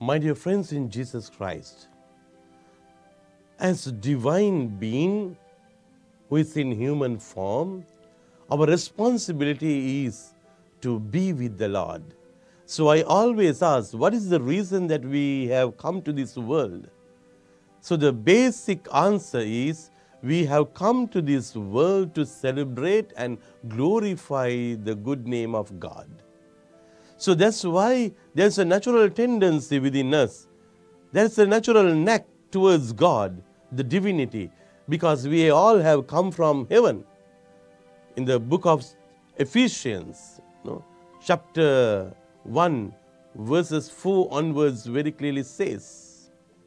My dear friends in Jesus Christ, as divine being who is in human form, our responsibility is to be with the Lord. So I always ask, what is the reason that we have come to this world? So the basic answer is, we have come to this world to celebrate and glorify the good name of God. So that's why there's a natural tendency within us. There's a natural knack towards God, the divinity, because we all have come from heaven. In the book of Ephesians, chapter 1, verses 4 onwards very clearly says,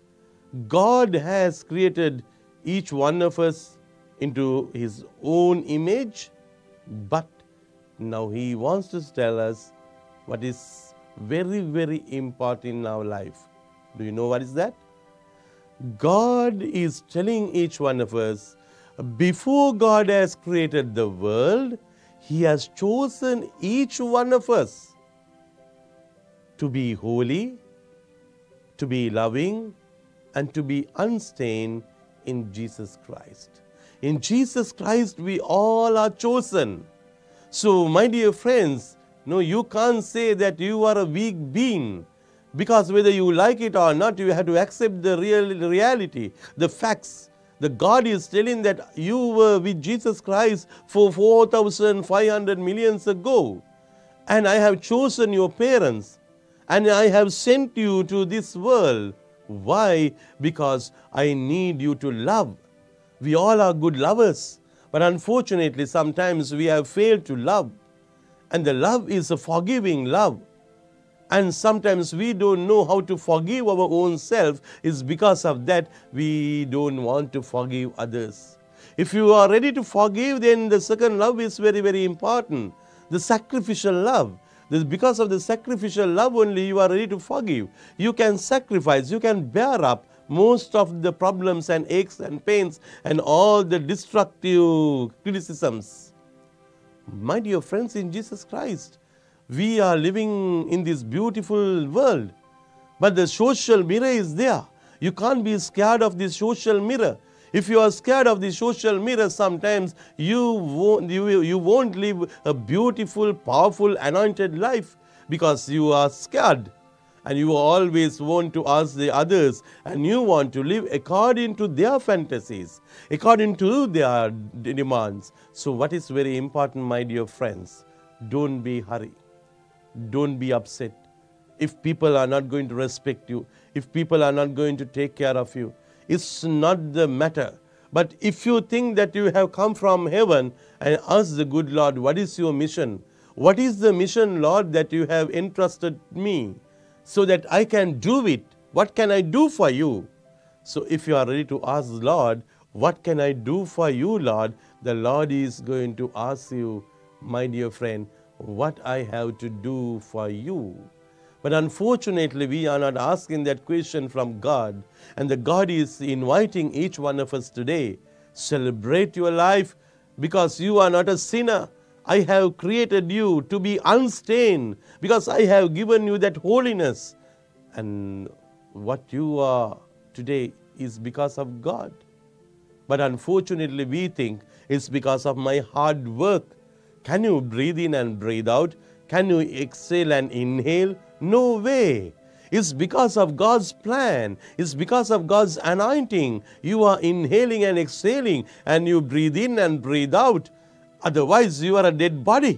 God has created each one of us into His own image, but now He wants to tell us what is very, very important in our life. Do you know what is that? God is telling each one of us, before God has created the world, He has chosen each one of us to be holy, to be loving, and to be unstained in Jesus Christ. In Jesus Christ, we all are chosen. So, my dear friends, no, you can't say that you are a weak being, because whether you like it or not, you have to accept the reality, the facts. The God is telling that you were with Jesus Christ for 4,500 millions ago, and I have chosen your parents, and I have sent you to this world. Why? Because I need you to love. We all are good lovers, but unfortunately sometimes we have failed to love. And the love is a forgiving love. And sometimes we don't know how to forgive our own self. It's because of that we don't want to forgive others. If you are ready to forgive, then the second love is very, very important. The sacrificial love. Because of the sacrificial love only you are ready to forgive. You can sacrifice, you can bear up most of the problems and aches and pains and all the destructive criticisms. My dear friends in Jesus Christ, we are living in this beautiful world, but the social mirror is there. You can't be scared of this social mirror. If you are scared of the social mirror, sometimes you won't live a beautiful, powerful, anointed life, because you are scared. And you always want to ask the others, and you want to live according to their fantasies, according to their demands. So what is very important, my dear friends, don't be hurried. Don't be upset. If people are not going to respect you, if people are not going to take care of you, it's not the matter. But if you think that you have come from heaven, and ask the good Lord, what is your mission? What is the mission, Lord, that you have entrusted me, so that I can do it? What can I do for you? So if you are ready to ask Lord, what can I do for you, Lord? The Lord is going to ask you, my dear friend, what I have to do for you. But unfortunately, we are not asking that question from God. And the God is inviting each one of us today, celebrate your life, because you are not a sinner. I have created you to be unstained, because I have given you that holiness. And what you are today is because of God. But unfortunately, we think it's because of my hard work. Can you breathe in and breathe out? Can you exhale and inhale? No way. It's because of God's plan. It's because of God's anointing. You are inhaling and exhaling, and you breathe in and breathe out. Otherwise, you are a dead body.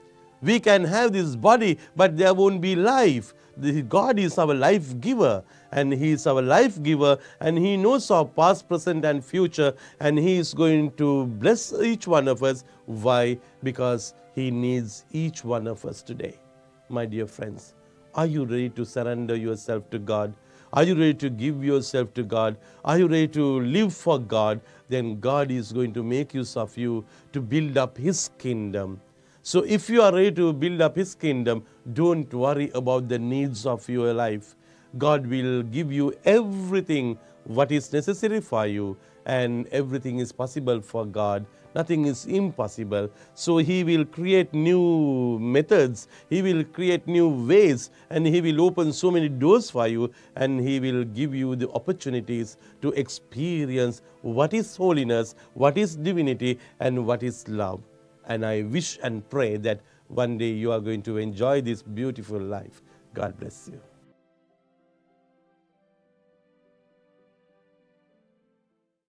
We can have this body, but there won't be life. God is our life giver, and He is our life giver, and He knows our past, present, and future, and He is going to bless each one of us. Why? Because He needs each one of us today. My dear friends, are you ready to surrender yourself to God? Are you ready to give yourself to God? Are you ready to live for God? Then God is going to make use of you to build up His kingdom. So if you are ready to build up His kingdom, don't worry about the needs of your life. God will give you everything what is necessary for you, and everything is possible for God. Nothing is impossible. So He will create new methods, He will create new ways, and He will open so many doors for you, and He will give you the opportunities to experience what is holiness, what is divinity, and what is love. And I wish and pray that one day you are going to enjoy this beautiful life. God bless you.